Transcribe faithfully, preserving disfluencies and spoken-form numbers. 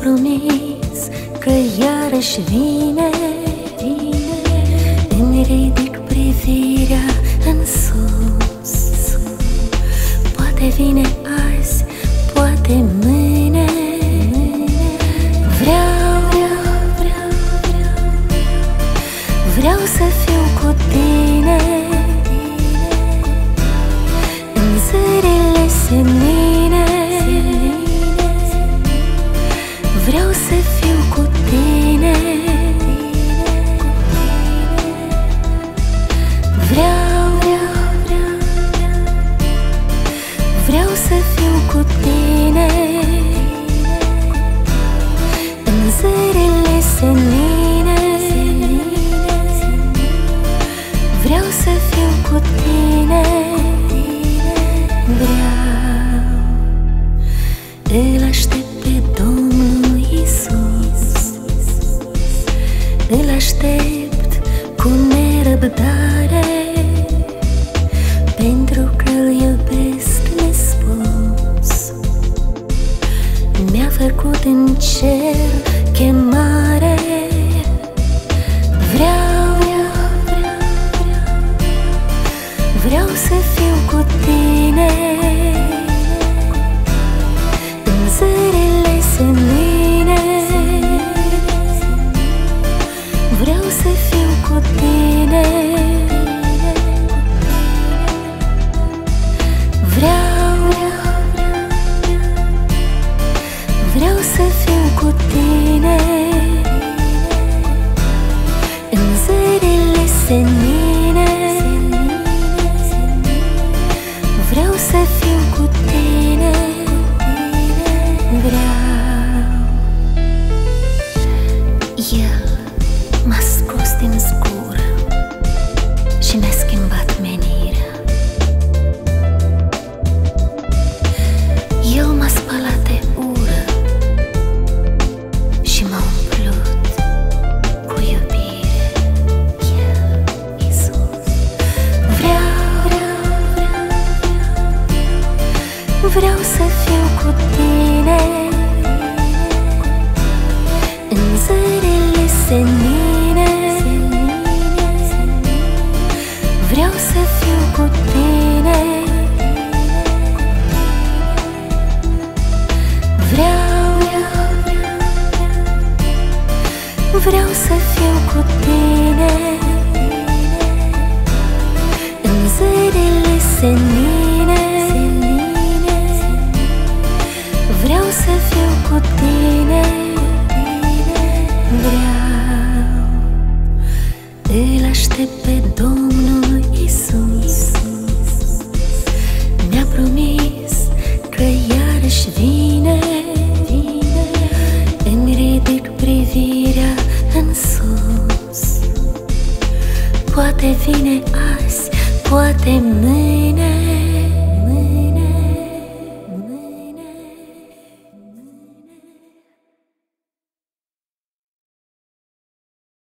promis că iarăși vine, vine. Îmi ridic privirea în sus. Poate vine azi, poate mâine. Vreau, vreau, vreau, vreau, vreau să fiu cu tine în zările senine. Vreau să fiu cu tine. Vreau, vreau, vreau, vreau să fiu cu tine în zările senine. Vreau să fiu cu tine. Vreau. Îl aștept pe Domnul Iisus, îl aștept cu nerăbdare, pentru că îl iubesc nespus. Mi-a făcut în cer chemare. Vreau, vreau, vreau, vreau să fiu cu tine în zările senine. Vreau să fiu cu tine. Vreau, vreau să fiu cu tine în zările senine. Vreau să fiu cu tine. Vreau. El m-a scos din zgură și mi-a schimbat menirea. El m-a spălat de ură și m-a umplut cu iubire. El, Iisus. Vreau, vreau, vreau, vreau să fiu cu tine în zările senine. Vreau să fiu cu tine. Vreau, vreau să fiu cu tine în zările senine. Vreau să fiu cu tine. Vreau. Îl aștept pe Domnul Iisus, mi-a promis că iarăși vine, vine. Îmi ridic privirea în sus. Poate vine azi, poate mâine.